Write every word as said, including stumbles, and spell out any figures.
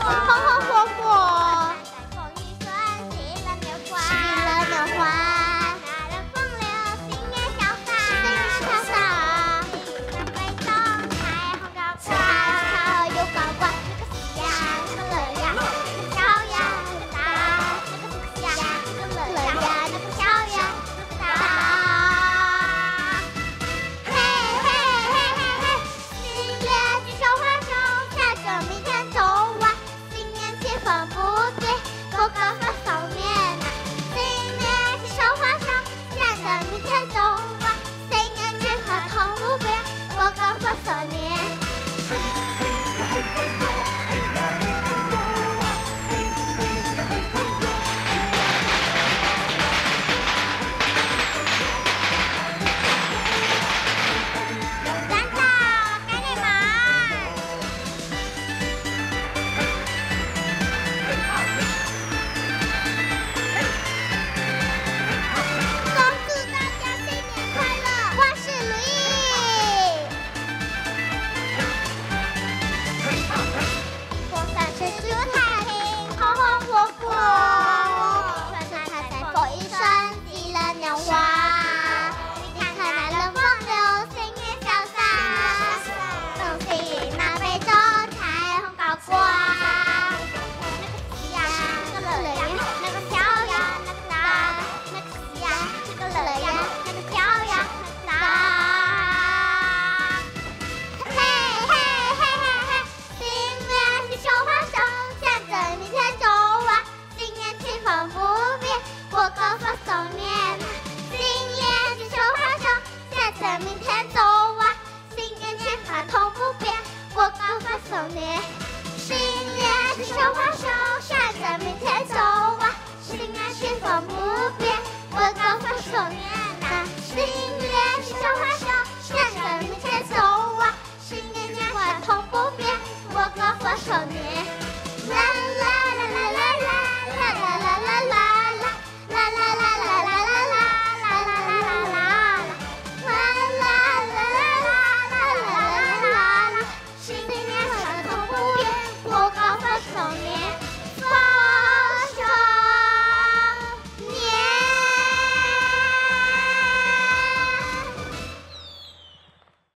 红红火火， 风雨顺，喜乐年华， 喜乐年华， 那人风流，新年潇洒， 新年潇洒， 那杯中彩虹高挂， 彩虹又高挂， 那个喜呀，那个乐呀，那个笑呀，那个大，那个喜呀，那个乐呀，那个笑呀，那个大。嘿嘿嘿嘿嘿，新月举手花手，下着明天走完，新年气氛不变，过个发手年呐。新年举手花手，下着明天走完，新年气氛同不变，过个发手年。站到赶紧忙。恭祝大家新年快乐，万事如意。风扇吹出太平，红红火火，春春彩彩风一顺，喜乐年华。你看那人风流，新年潇洒，恭喜那杯中彩虹高挂。那个喜呀，那个乐呀，那个笑呀，那个大，那个喜呀，那个乐呀，那个笑呀，那个大。嘿嘿嘿嘿嘿，新年举手花手，向着明天走完，新年气氛不变，过个发手年。新年举手花手，向着明天走完，新年气氛同不变，过个发手年。新年举手花手，向着明天走完，新年气氛不变，过个发手年呐。新年举手花手，向着明天走完，新年气氛同不变，过个发手年。啦